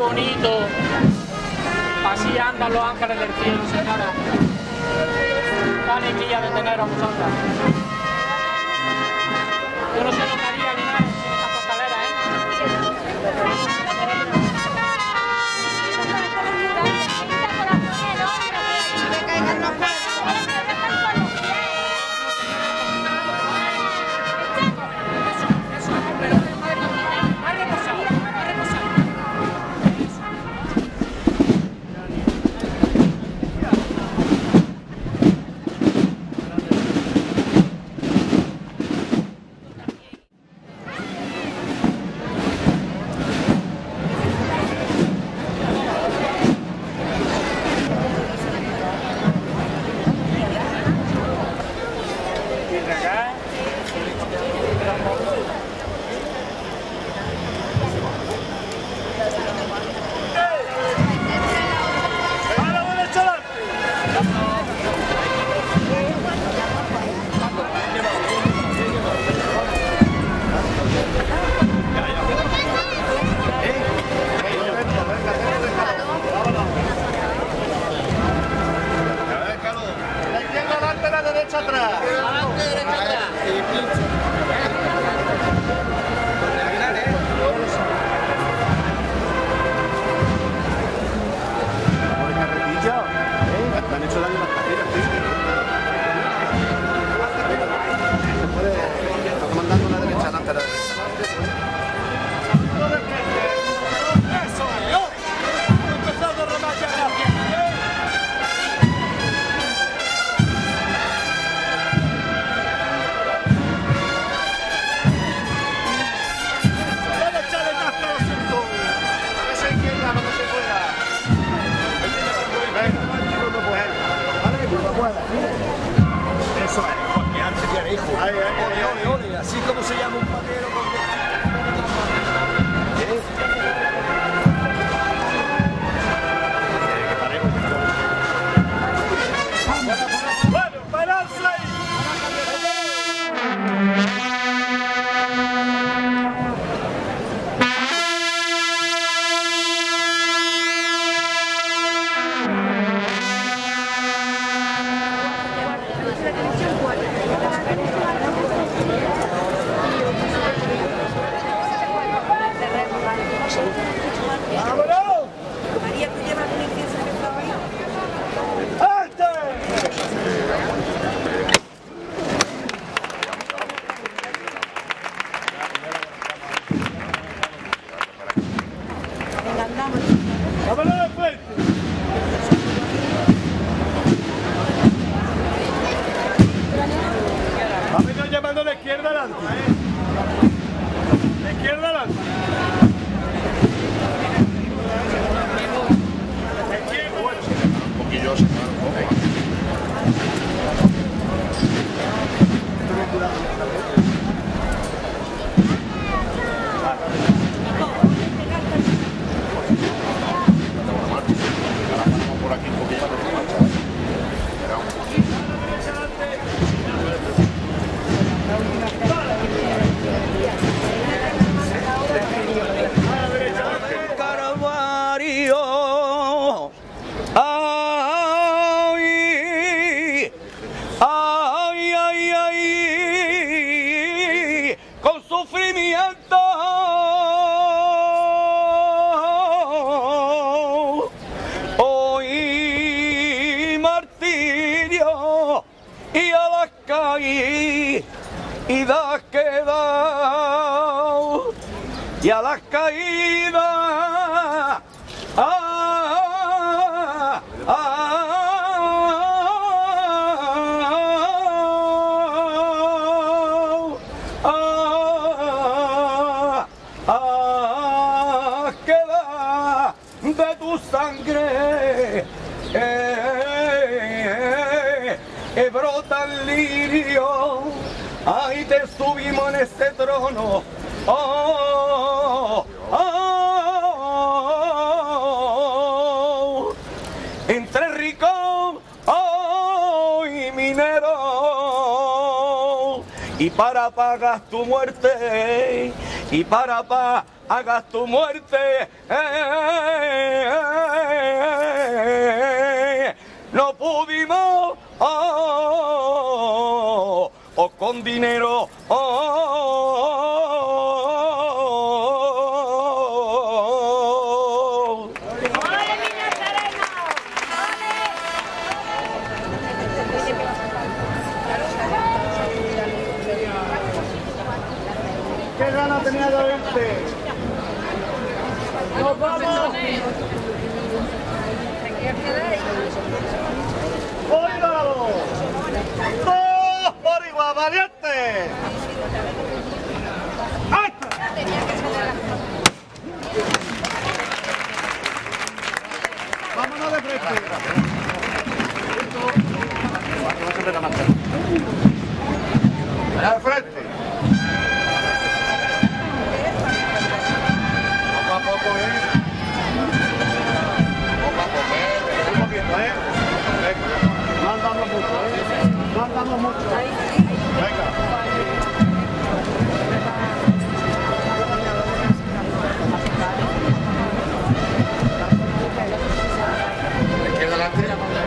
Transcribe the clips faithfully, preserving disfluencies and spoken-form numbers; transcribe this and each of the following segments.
bonito. Así andan los ángeles del cielo, señora. Qué alegría de tener a vosotras. Yo no sé lo que haría Linares sin esta costalera, ¿eh? Así como se llama un paquero con... ¡Bueno, pararse ahí! ¡Vámonos! María, ¿tú llevas un incienso que estaba ahí? Venga, andamos. ¡Vámonos de frente! Ha venido llamando a la izquierda adelante. La izquierda adelante. Y das quedado y a las caídas ah, ah, ah, ah, queda de tu sangre eh, eh, brotan lirios. Ahí te subimos en este trono. Oh, oh, oh, entre rico oh, y minero. Y para pagar tu muerte, y para pagar hagas tu muerte. No pudimos oh, o con dinero oh. ¡Ole, niña Serena! ¡Qué gana tenía de verte! ¡Nos vamos! ¡Óigalo! ¡Dos por igual, valiente! ¡Hasta! ¡Vámonos de frente! ¡Allá al frente! Poco a poco, ¿eh? Poco a poco, ¿eh? Un poquito, ¿eh? Venga. No andamos mucho, ¿eh? No andamos mucho. Venga. Izquierda adelante.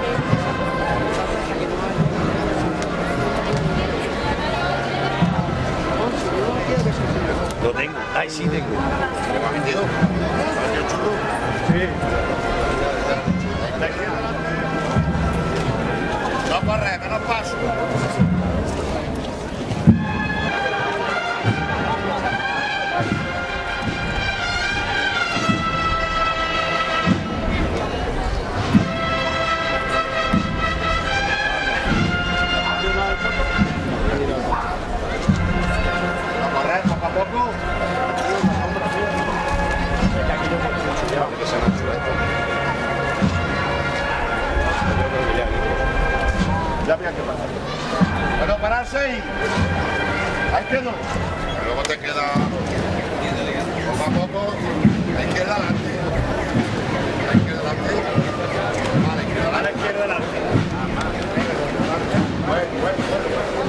Lo tengo. Ay, sí tengo. ¿Lleva veintidós? Sí. No corre, menos paso. No correr, poco a poco. Ya había que pasar. Bueno, pararse y... Ahí quedó. Luego te queda... Poco a poco. Ahí queda adelante. Ahí queda adelante. Vale, queda adelante. Vale, izquierda adelante. Bueno, bueno, bueno.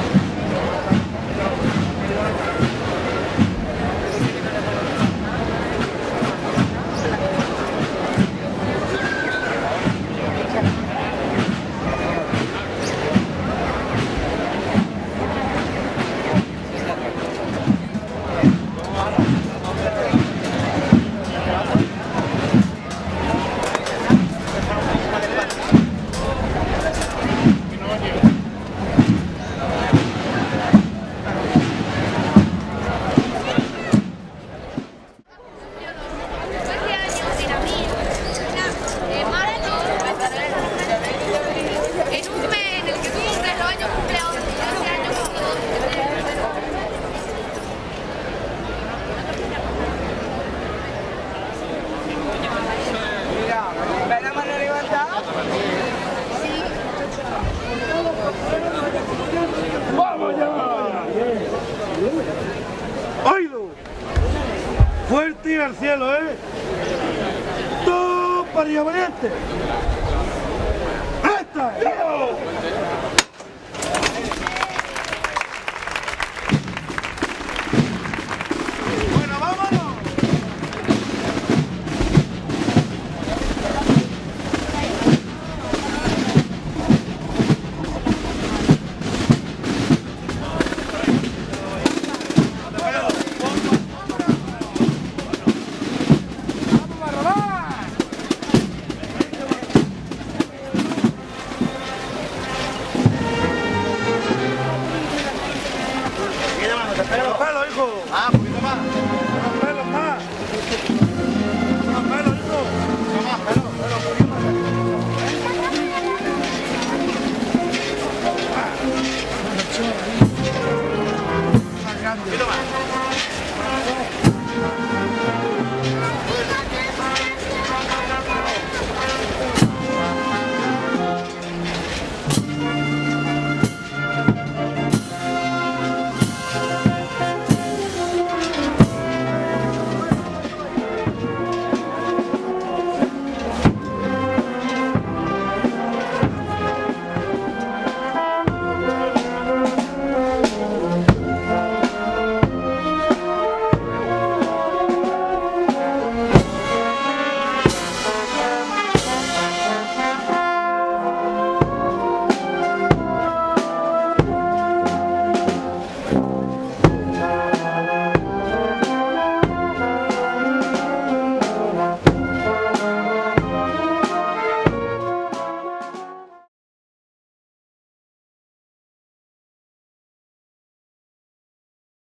¡Oído! Fuerte y al cielo, ¿eh? ¡Tú, para valiente!